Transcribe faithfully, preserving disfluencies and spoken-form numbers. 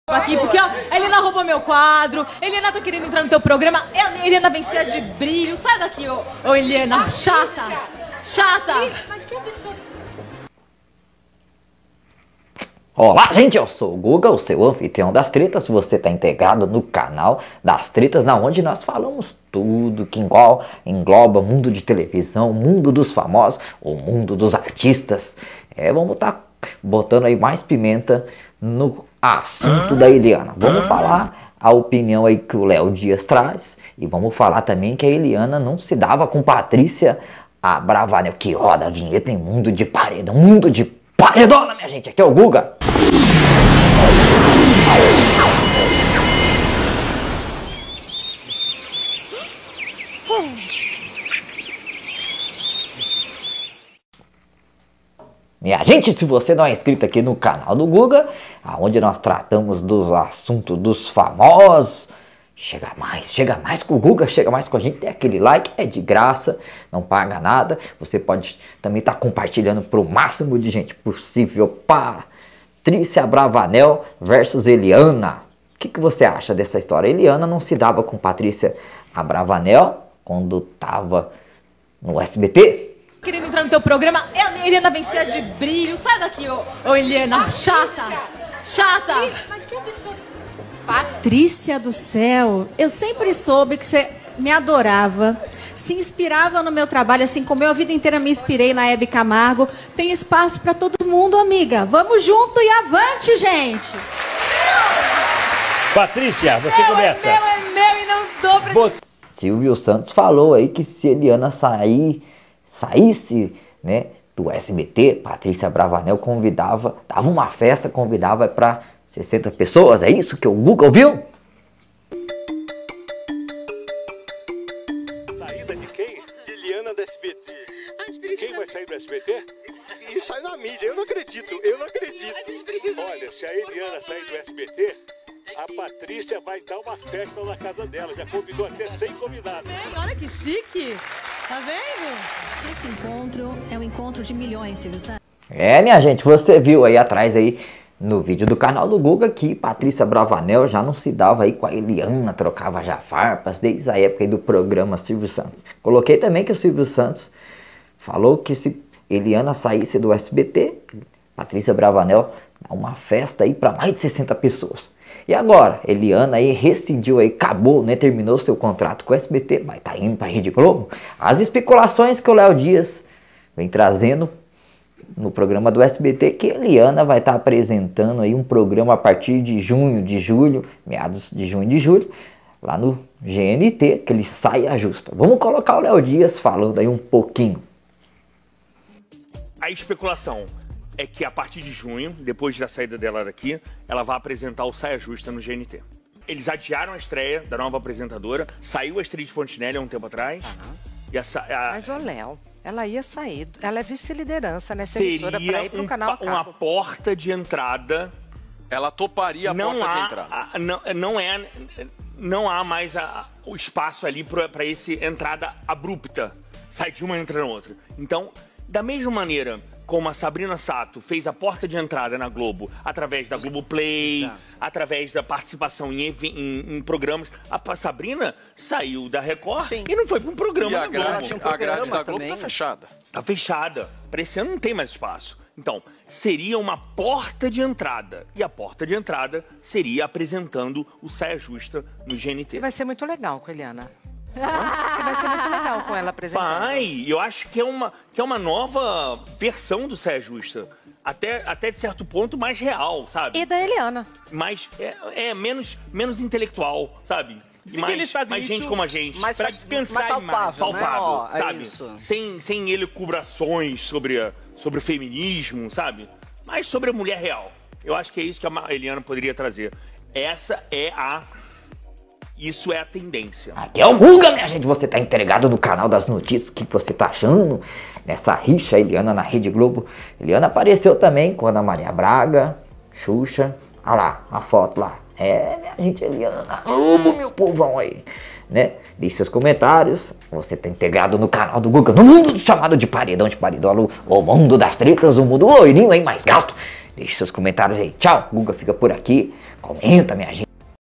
Aqui, porque ó, a Eliana roubou meu quadro, a Eliana tá querendo entrar no teu programa, a Eliana vem cheia de brilho, sai daqui, ô, ô Eliana, chata, chata. Mas que absurdo. Olá, gente, eu sou o Guga, o seu anfitrião das tretas. Você está integrado no canal das tretas, na onde nós falamos tudo que engloba, engloba mundo de televisão, mundo dos famosos, o mundo dos artistas. É, vamos estar tá botando aí mais pimenta no assunto da Eliana. Vamos falar a opinião aí que o Léo Dias traz e vamos falar também que a Eliana não se dava com Patrícia Abravanel, que roda a vinheta em mundo de paredão, mundo de paredona, minha gente. Aqui é o Guga. Minha gente, se você não é inscrito aqui no canal do Guga, onde nós tratamos dos assuntos dos famosos, chega mais, chega mais com o Guga, chega mais com a gente, tem aquele like, é de graça, não paga nada. Você pode também estar tá compartilhando para o máximo de gente possível. Patrícia Abravanel versus Eliana. O que, que você acha dessa história? Eliana não se dava com Patrícia Abravanel quando estava no S B T? Querendo entrar no teu programa, a Eliana vem cheia de brilho, sai daqui, ô, ô Eliana, chata, chata. Mas que absurdo. Patrícia do céu, eu sempre soube que você me adorava, se inspirava no meu trabalho, assim como eu a vida inteira me inspirei na Hebe Camargo. Tem espaço para todo mundo, amiga. Vamos junto e avante, gente. Patrícia, você meu começa. É meu, é meu e não dou pra... Você... Silvio Santos falou aí que se Eliana sair, saísse, né, do S B T, Patrícia Abravanel convidava, dava uma festa, convidava para sessenta pessoas, é isso que o Guga ouviu? Saída de quem? De Eliana do S B T. A gente precisa... Quem vai sair do S B T? E, e sai na mídia, eu não acredito, eu não acredito. A gente precisa... Olha, se a Eliana sair do S B T, a Patrícia vai dar uma festa na casa dela, já convidou até cem convidados. É, olha que chique, tá vendo? Esse encontro é um encontro de milhões, Silvio Santos. É, minha gente, você viu aí atrás aí no vídeo do canal do Guga que Patrícia Abravanel já não se dava aí com a Eliana, trocava já farpas desde a época aí do programa Silvio Santos. Coloquei também que o Silvio Santos falou que se Eliana saísse do S B T, Patrícia Abravanel dá uma festa aí para mais de sessenta pessoas. E agora, Eliana aí rescindiu aí, acabou, né, terminou seu contrato com o S B T, mas tá indo pra Rede Globo. As especulações que o Léo Dias vem trazendo no programa do S B T, que Eliana vai estar tá apresentando aí um programa a partir de junho, de julho, meados de junho e de julho, lá no G N T, que ele Saia Justa. Vamos colocar o Léo Dias falando aí um pouquinho. A especulação é que a partir de junho, depois da saída dela daqui, ela vai apresentar o Saia Justa no G N T. Eles adiaram a estreia da nova apresentadora, saiu a Astrid Fontinelli há um tempo atrás. Uhum. E a, a... Mas, ô Léo, ela ia sair, ela é vice-liderança nessa emissora para ir pro um, canal uma porta de entrada. Ela toparia a não porta há, de entrada. A, não, não, é, não há mais a, o espaço ali para esse entrada abrupta. Sai de uma e entra na outra. Então, da mesma maneira como a Sabrina Sato fez a porta de entrada na Globo através da Globoplay, Exato. através da participação em, em, em programas, a Sabrina saiu da Record Sim. e não foi para um programa e a da grade, Globo. Um a grade da Globo também. tá fechada. Tá fechada. Para esse ano não tem mais espaço. Então, seria uma porta de entrada. E a porta de entrada seria apresentando o Saia Justa no G N T. E vai ser muito legal com a Eliana. Vai ser muito legal com ela apresentando. Vai, eu acho que é uma, que é uma nova versão do Saia Justa. Até, até de certo ponto mais real, sabe? E da Eliana. Mais, é, é menos, menos intelectual, sabe? E mais, mais gente como a gente. Mais pra descansar mais palpável, palpável, né? Ó, sabe? É isso. Sem, sem elucubrações sobre, a, sobre o feminismo, sabe? Mas sobre a mulher real. Eu acho que é isso que a Eliana poderia trazer. Essa é a... Isso é a tendência. Aqui é o Guga, minha gente. Você tá entregado no canal das notícias. O que você tá achando nessa rixa? Eliana na Rede Globo. Eliana apareceu também com a Ana Maria Braga, Xuxa. Olha lá, a foto lá. É, minha gente, Eliana. Amo meu povão aí, né? Deixe seus comentários. Você tá integrado no canal do Guga, no mundo chamado de paredão de paredão, o mundo das tretas, o mundo loirinho aí mais gato. Deixe seus comentários aí. Tchau, Guga fica por aqui. Comenta, minha gente.